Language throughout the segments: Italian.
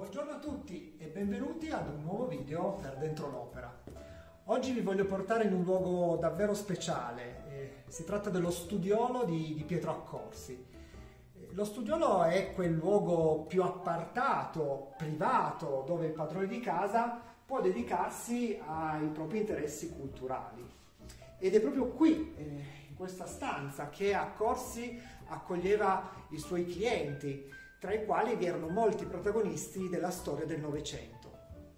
Buongiorno a tutti e benvenuti ad un nuovo video per Dentro l'Opera. Oggi vi voglio portare in un luogo davvero speciale, si tratta dello studiolo di Pietro Accorsi. Lo studiolo è quel luogo più appartato, privato, dove il padrone di casa può dedicarsi ai propri interessi culturali. Ed è proprio qui, in questa stanza, che Accorsi accoglieva i suoi clienti, tra i quali vi erano molti protagonisti della storia del Novecento.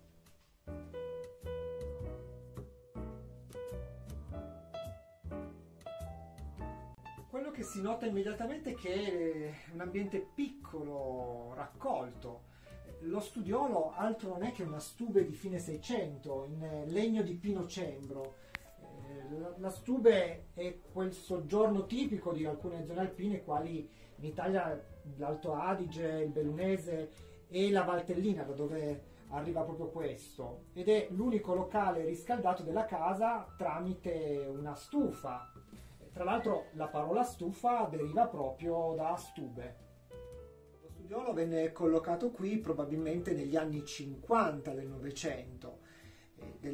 Quello che si nota immediatamente è che è un ambiente piccolo, raccolto. Lo studiolo altro non è che una stube di fine Seicento, in legno di pino cembro. La stube è quel soggiorno tipico di alcune zone alpine, quali in Italia l'Alto Adige, il Bellunese e la Valtellina, da dove arriva proprio questo. Ed è l'unico locale riscaldato della casa tramite una stufa. Tra l'altro la parola stufa deriva proprio da stube. Lo studiolo venne collocato qui probabilmente negli anni 50 del Novecento. Del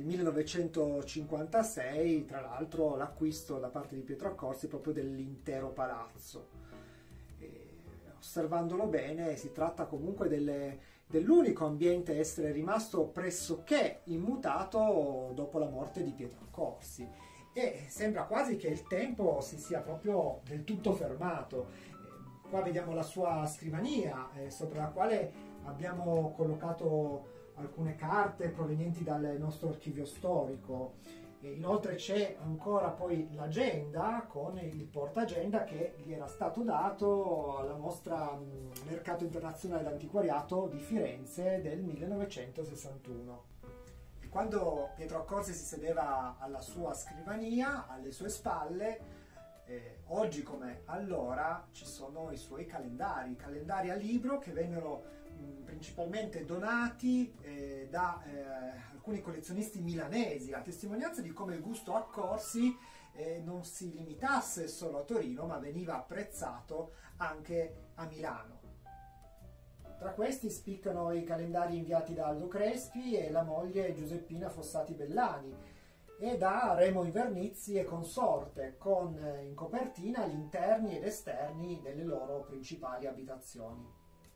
1956, tra l'altro, l'acquisto da parte di Pietro Accorsi proprio dell'intero palazzo. Osservandolo bene, si tratta comunque dell'unico ambiente a essere rimasto pressoché immutato dopo la morte di Pietro Accorsi. E sembra quasi che il tempo si sia proprio del tutto fermato. Qua vediamo la sua scrivania, sopra la quale abbiamo collocato alcune carte provenienti dal nostro archivio storico. Inoltre c'è ancora poi l'agenda con il portagenda che gli era stato dato alla mostra Mercato Internazionale d'Antiquariato di Firenze del 1961. E quando Pietro Accorsi si sedeva alla sua scrivania, alle sue spalle, oggi come allora ci sono i suoi calendari a libro che vennero principalmente donati da alcuni collezionisti milanesi, a testimonianza di come il gusto Accorsi non si limitasse solo a Torino, ma veniva apprezzato anche a Milano. Tra questi spiccano i calendari inviati da Aldo Crespi e la moglie Giuseppina Fossati Bellani, e da Remo Invernizzi e consorte, con in copertina gli interni ed esterni delle loro principali abitazioni.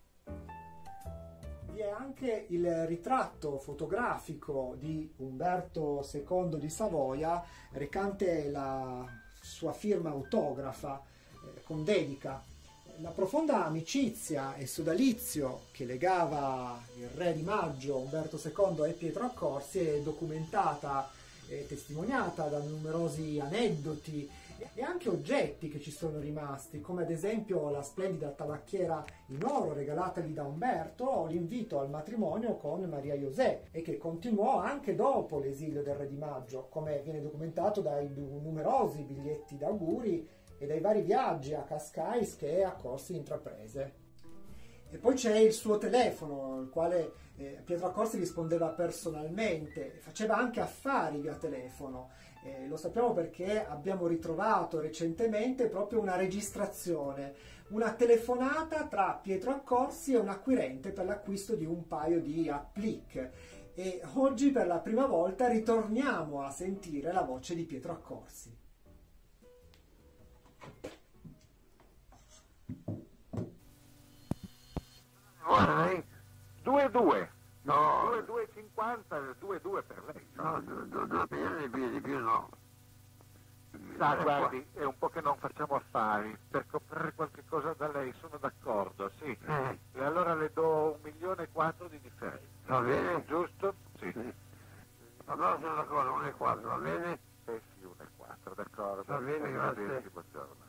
Vi è anche il ritratto fotografico di Umberto II di Savoia, recante la sua firma autografa con dedica. La profonda amicizia e sodalizio che legava il re di Maggio Umberto II e Pietro Accorsi è documentata e testimoniata da numerosi aneddoti e anche oggetti che ci sono rimasti, come ad esempio la splendida tabacchiera in oro regalatagli da Umberto o l'invito al matrimonio con Maria José, e che continuò anche dopo l'esilio del re di Maggio, come viene documentato dai numerosi biglietti d'auguri e dai vari viaggi a Cascais che Accorsi intraprese. E poi c'è il suo telefono, al quale Pietro Accorsi rispondeva personalmente, faceva anche affari via telefono. Lo sappiamo perché abbiamo ritrovato recentemente proprio una registrazione, una telefonata tra Pietro Accorsi e un acquirente per l'acquisto di un paio di applique. E oggi per la prima volta ritorniamo a sentire la voce di Pietro Accorsi. Vorrei 2-2. No. 2-2-50, 2-2 per lei. No, di più no. Sa, guardi, è un po' che non facciamo affari. Per comprare qualche cosa da lei sono d'accordo, sì. E allora le do 1.400.000 di differenza. Va bene? Giusto? Sì. Allora sono d'accordo, 1,4, va bene? Sì, 1.4, d'accordo. Va bene, grazie. Buongiorno.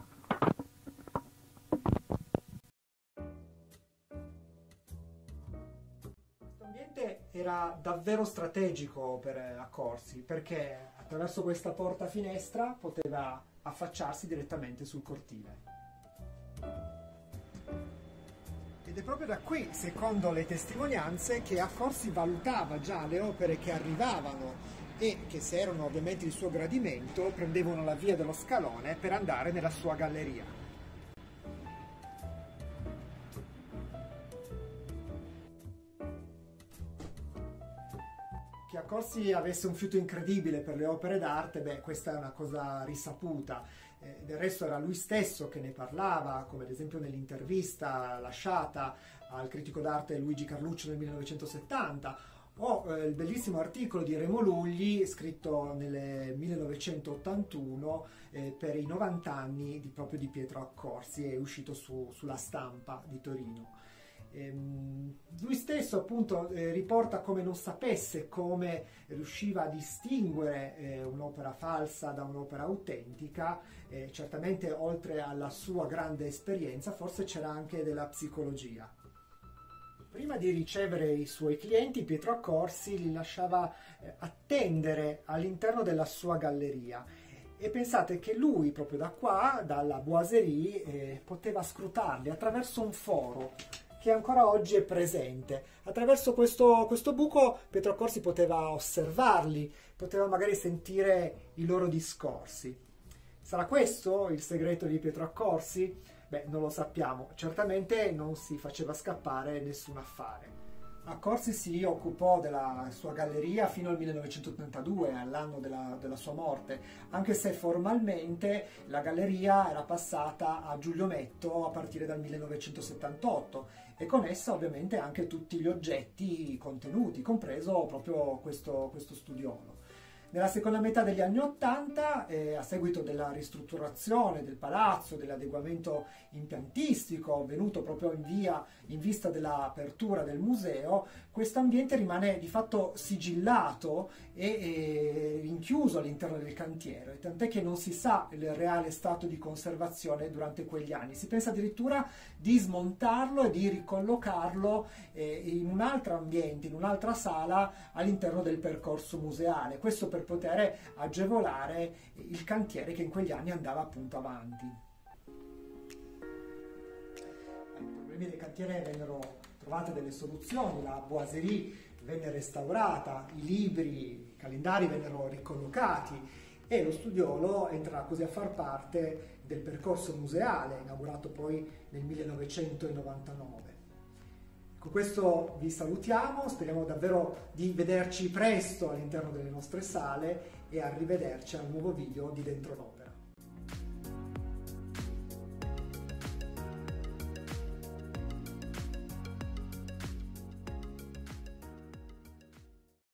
L'ambiente era davvero strategico per Accorsi, perché attraverso questa porta finestra poteva affacciarsi direttamente sul cortile. Ed è proprio da qui, secondo le testimonianze, che Accorsi valutava già le opere che arrivavano e che, se erano ovviamente di suo gradimento, prendevano la via dello scalone per andare nella sua galleria. che Accorsi avesse un fiuto incredibile per le opere d'arte, beh, questa è una cosa risaputa. Del resto era lui stesso che ne parlava, come ad esempio nell'intervista lasciata al critico d'arte Luigi Carluccio nel 1970, o il bellissimo articolo di Remo Lugli scritto nel 1981 per i 90 anni proprio di Pietro Accorsi, è uscito sulla Stampa di Torino. Lui stesso appunto riporta come non sapesse come riusciva a distinguere un'opera falsa da un'opera autentica. Certamente oltre alla sua grande esperienza forse c'era anche della psicologia. Prima di ricevere i suoi clienti, Pietro Accorsi li lasciava attendere all'interno della sua galleria. E pensate che lui, proprio da qua, dalla Boiserie, poteva scrutarli attraverso un foro che ancora oggi è presente. Attraverso questo buco Pietro Accorsi poteva osservarli, poteva magari sentire i loro discorsi. Sarà questo il segreto di Pietro Accorsi? Beh, non lo sappiamo. Certamente non si faceva scappare nessun affare. Accorsi si occupò della sua galleria fino al 1982, all'anno della sua morte, anche se formalmente la galleria era passata a Giulio Metto a partire dal 1978 e con essa ovviamente anche tutti gli oggetti contenuti, compreso proprio questo studiolo. Nella seconda metà degli anni '80, a seguito della ristrutturazione del palazzo, dell'adeguamento impiantistico avvenuto proprio in vista dell'apertura del museo, questo ambiente rimane di fatto sigillato e rinchiuso all'interno del cantiere, tant'è che non si sa il reale stato di conservazione durante quegli anni. Si pensa addirittura di smontarlo e di ricollocarlo in un altro ambiente, in un'altra sala all'interno del percorso museale. Questo per poter agevolare il cantiere che in quegli anni andava appunto avanti. Ai problemi del cantiere vennero trovate delle soluzioni, la Boiserie venne restaurata, i libri, i calendari vennero ricollocati e lo studiolo entra così a far parte del percorso museale inaugurato poi nel 1999. Con questo vi salutiamo, speriamo davvero di vederci presto all'interno delle nostre sale e arrivederci al nuovo video di Dentro l'Opera.